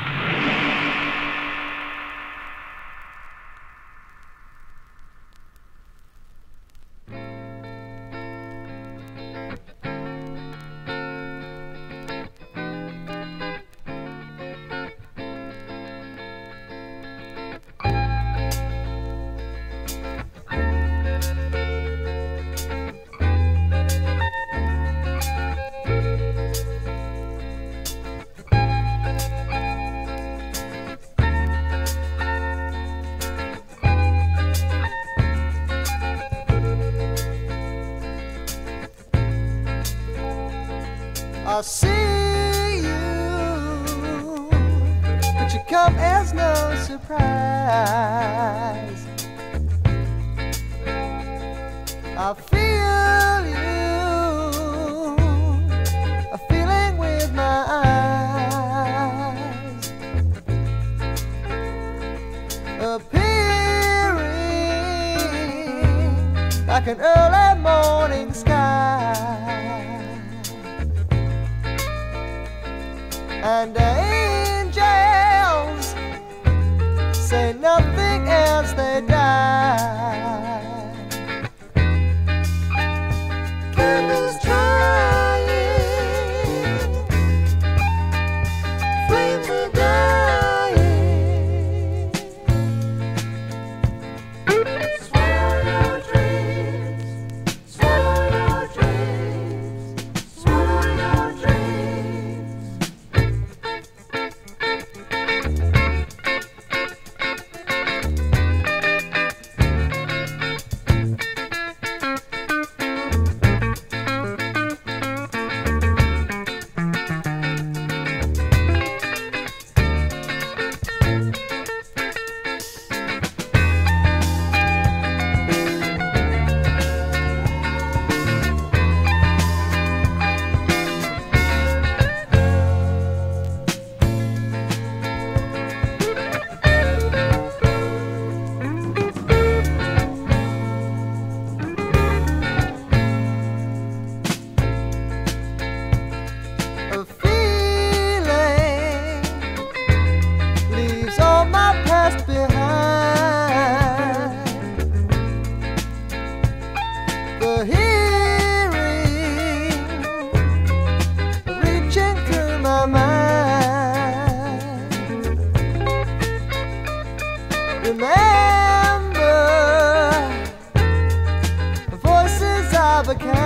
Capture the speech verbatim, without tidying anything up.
I see you, but you come as no surprise. I feel you, a feeling with my eyes, appearing like an early morning sky. And angels say nothing as they die. Candles trying, flames are dying. Swallow your dreams, swallow your dreams, swallow your dreams. A feeling leaves all my past behind. The hearing reaching through my mind. Remember the voices of a cat.